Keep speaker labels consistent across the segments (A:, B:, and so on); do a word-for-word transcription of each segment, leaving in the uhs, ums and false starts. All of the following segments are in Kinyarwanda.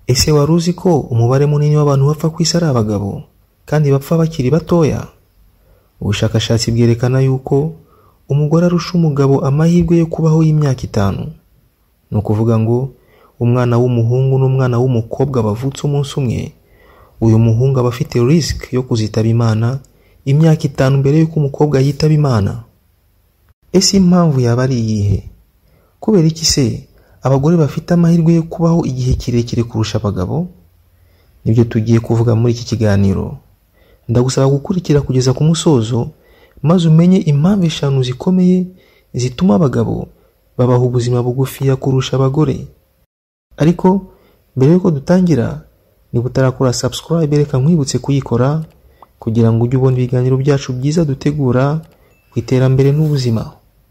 A: Ese wari uzi ko umubare munini w'abantu bapfa ku isi ari abagabo kandi bapfa bakiri batoya? Ubushakashatsi bwerekana yuko umugore arusha umugabo amahirwe yo kubaho y'imyaka itanu. Ni ukuvuga ngo umwana w'umuhungu n'umwana w'umukobwa bavutse umunsi umwe, uyu muhungu aba afite risk yo kuzitaba Imana imyaka itanu mbere y'uko umukobwa yitaba Imana. Ese impamvu yaba ari iyihe? Kubera iki se abagore bafite amahirwe yo kubaho igihe kirekire kurusha abagabo? Nibyo tugiye kuvuga muri iki kiganiro. Ndagusaba gukurikira kugeza ku musozo maze umenye impamvu eshanu zikomeye zituma abagabo babaho ubuzima bugufi kurusha abagore. Ariko mbere yuko dutangira, niba utarakora subscribe reka nkwibutse kuyikora kugira ngo ujye ubona ibiganiro byacu byiza dutegura ku iterambere n'ubuzima.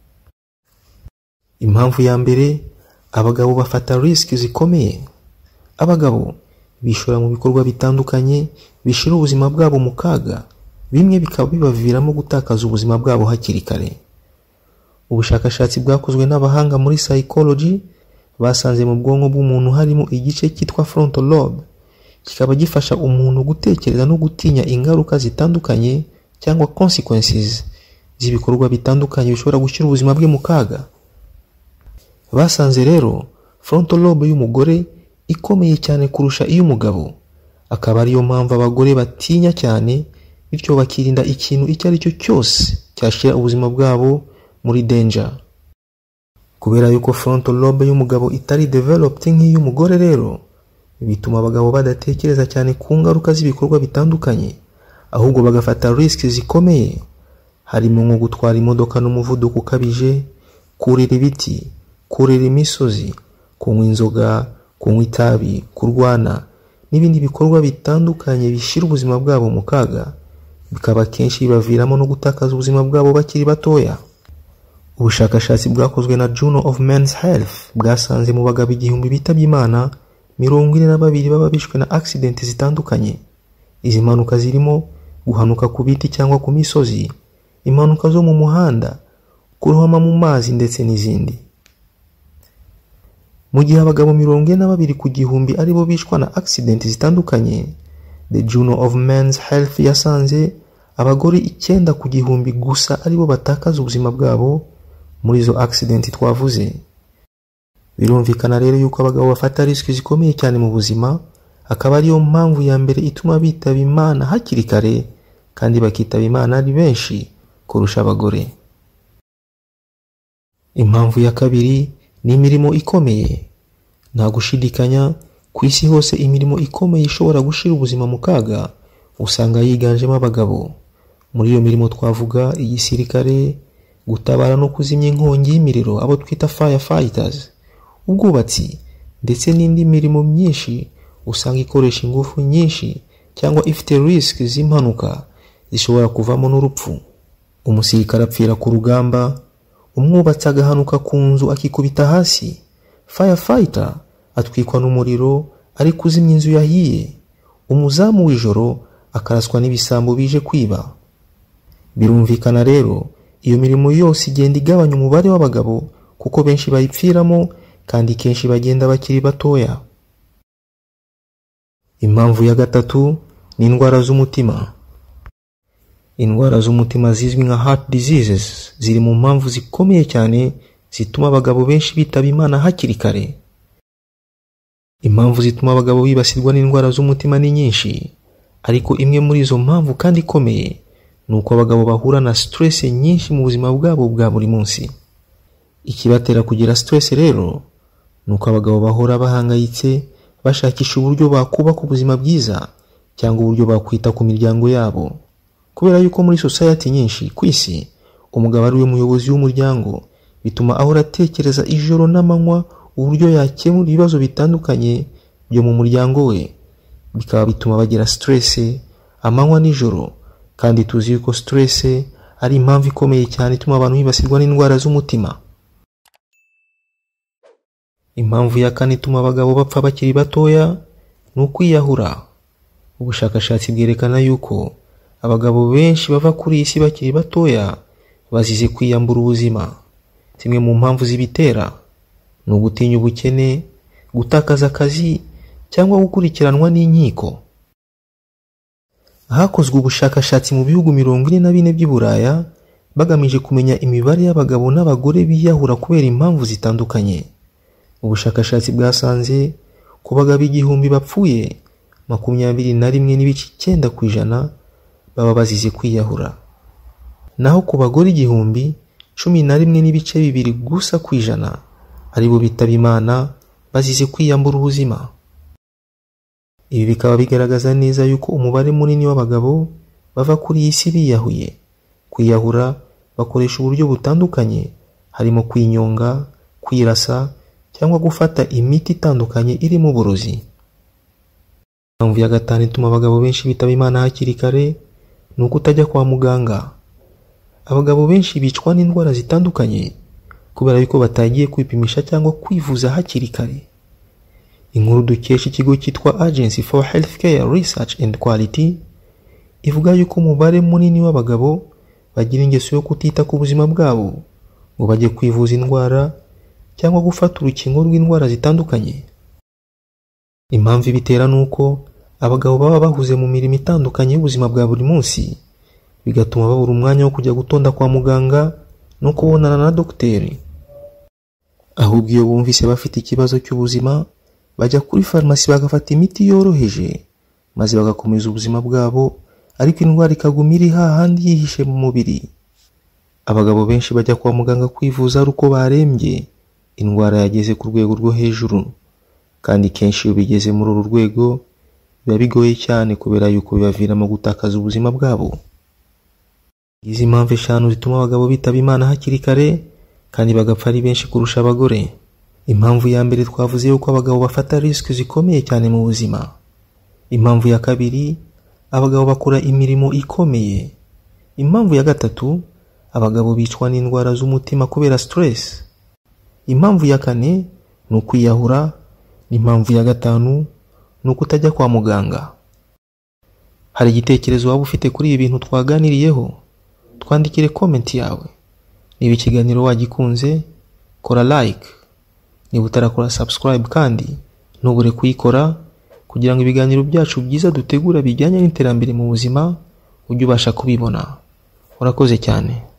A: Impamvu ya mbere, abagabo bafata risk zikomeye. Abagabo bishora mu bikorwa bitandukanye bishira ubuzima bwabo mu kaga, bimwe bikaba bibaviramo gutakaza ubuzima bwabo hakiri kare. Ubushakashatsi bwakozwe n'abahanga muri psychology basanze mu bwonko bw'umuntu harimo igice cyitwa frontal lobe, kikaba gifasha umuntu gutekereza no gutinya ingaruka zitandukanye cyangwa consequences z'ibikorwa bitandukanye bishobora gushyira ubuzima bwe mu kaga. Basanze rero frontal lobe y'umugore ikomeye cyane kurusha iy'umugabo, akaba ariyo mpamvu abagore batinya cyane, bityo bakirinda ikintu icyo ari cyo cyose cyashyira ubuzima bwabo muri danger. Kubera yuko frontal lobe y'umugabo itari developed nk'iy'umugore rero, bituma abagabo badatekereza cyane ku ngaruka z'ibikorwa bitandukanye, ahubwo bagafata risk zikomeye, harimo nko gutwara imodoka n'umuvuduko ukabije, kurira ibiti, kurira imisozi, kunywa inzoga, kunywa itabi, kurwana n'ibindi bikorwa bitandukanye bishyira ubuzima bwabo mu kaga, bikaba kenshi bibaviramo no gutakaza ubuzima bwabo bakiri batoya. Ubushakashatsi bwakozwe na Journal of Men's Health bwasanze mu bagabo igihumbi bitabye Imana, mirongo ine na babiri baba bishwe na accident zitandukanye. Izi mpanuka zirimo guhanuka ku biti cyangwa ku misozi, impanuka zo mu muhanda, kurohama mu mazi ndetse n'izindi. Mu gihe abagabo mirongo ine na babiri ku gihumbi aribo bishwa na accident zitandukanye, The Journal of Men's Health yasanze abagore icyenda ku gihumbi gusa aribo batakaza ubuzima bwabo muri izo accident twavuze. Birumvikana rero yuko abagabo bafata risk zikomeye cyane mu buzima, akaba ariyo mpamvu ya mbere ituma bitaba Imana hakiri kare kandi bakitaba Imana ari benshi kurusha abagore. Impamvu ya kabiri ni imirimo ikomeye. Nta gushidikanya ku isi hose imirimo ikomeye ishobora gushira ubuzima mu kaga usanga yiganjemo abagabo. Muri iyo mirimo twavuga igisirikare, gutabara no kuzimya inkongi y'imiriro abo twita firefighters, ubwubatsi ndetse n'indi mirimo myinshi usanga ikoresha ingufu nyinshi cyangwa ifite risk z'impanuka zishobora kuvamo n'urupfu. Umusirikare apfira ku rugamba, umwubatsi agahanuka ku nzu akikubita hasi, firefighter atwikwa n'umuriro ari kuzimya inzu yahiye, umuzamu w'ijoro akaraswa n'ibisambo bije kwiba. Birumvikana rero iyo mirimo yose igenda igabanya umubare w'abagabo kuko benshi bayipfiramo kandi kenshi bagenda bakiri batoya. Impamvu ya gatatu ni indwara z'umutima. Indwara z'umutima zizwi nka heart diseases ziri mu mpamvu zikomeye cyane zituma abagabo benshi bitaba Imana hakiri kare. Impamvu zituma abagabo bibasirwa n'indwara z'umutima ni nyinshi, ariko imwe muri izo mpamvu kandi ikomeye nuko abagabo bahura na stress nyinshi mu buzima bwabo bwa buri munsi. Ikibatera kugira stress rero nuko abagabo bahora bahangayitse bashakisha uburyo bakubaka ubuzima bwiza cyangwa uburyo bakwita ku miryango yabo. Kubera yuko muri society nyinshi ku isi umugabo ari we muyobozi w'umuryango, bituma ahora atekereza ijoro n'amanywa uburyo yakemura ibibazo bitandukanye byo mu muryango we, bikaba bituma bagira stress amanywa n'ijoro. Kandi tuzi yuko stress ari impamvu ikomeye cyane ituma abantu bibasirwa n'indwara z'umutima. Impamvu ya kane ituma abagabo bapfa bakiri batoya ni ukwiyahura. Ubushakashatsi bwerekana yuko abagabo benshi bava kuri isi bakiri batoya bazize kwiyambura ubuzima. Zimwe mu mpamvu zibitera ni ugutinya ubukene, gutakaza akazi cyangwa gukurikiranwa n'inkiko. Hakozwe ubushakashatsi mu bihugu mirongo ine na bine by'i Buraya bagamije kumenya imibare y'abagabo n'abagore biyahura kubera impamvu zitandukanye. Ubushakashatsi bwasanze ku bagabo igihumbi bapfuye makumyabiri na rimwe n'ibice icyenda ku ijana baba bazize kwiyahura, naho ku bagore igihumbi cumi na rimwe n'ibice bibiri gusa ku ijana aribo bitaba Imana bazize kwiyambura ubuzima. Ibi bikaba bigaragaza neza yuko umubare munini w'abagabo bava kuri iyi si biyahuye. Kwiyahura bakoresha uburyo butandukanye, harimo kwinyonga, kwirasa cyangwa gufata imiti itandukanye irimo uburozi. Impamvu ya gatanu ituma abagabo benshi bitaba Imana hakiri kare ni ukutajya kwa muganga. Abagabo benshi bicwa n'indwara zitandukanye kubera yuko batagiye kwipimisha cyangwa kwivuza hakiri kare. Inkuru dukesha ikigo cyitwa Agency for Healthcare Research and Quality ivuga yuko umubare munini w'abagabo bagira ingeso yo kutita ku buzima bwabo ngo bajye kwivuza indwara cyangwa gufata urukingo rw'indwara zitandukanye. Impamvu ibitera nuko abagabo baba bahuze mu mirimo itandukanye y'ubuzima bwa buri munsi, bigatuma babura umwanya wo kujya gutonda kwa muganga no kubonana na dogiteri. Ahubwo iyo bumvise bafite ikibazo cy'ubuzima bajya kuri farumasi bagafata imiti yoroheje maze bagakomeza ubuzima bwabo, ariko indwara ikaguma iri hahandi yihishe mu mubiri. Abagabo benshi bajya kwa muganga kwivuza ari uko barembye, indwara yageze ku rwego rwo hejuru, kandi kenshi iyo bigeze muri uru rwego biba bigoye cyane kubera yuko bibaviramo gutakaza ubuzima bwabo. Izi mpamvu eshanu zituma abagabo bitaba Imana hakiri kare kandi bagapfa ari benshi kurusha abagore. Impamvu ya mbere twavuze yuko abagabo bafata risks zikomeye cyane mu buzima. Impamvu ya kabiri, abagabo bakora imirimo ikomeye. Impamvu ya gatatu, abagabo bicwa n'indwara z'umutima kubera stress. Impamvu ya kane ni ukwiyahura. Impamvu ya gatanu ni ukutajya kwa muganga. Hari igitekerezo waba ufite kuri ibi bintu twaganiriyeho? Twandikire comment yawe. Niba ikiganiro wagikunze, kora like. Niba utarakora subscribe kandi ntubure kuyikora kugira ngo ibiganiro byacu byiza dutegura bijyanye n'iterambere mu buzima ujye ubasha kubibona. Urakoze cyane.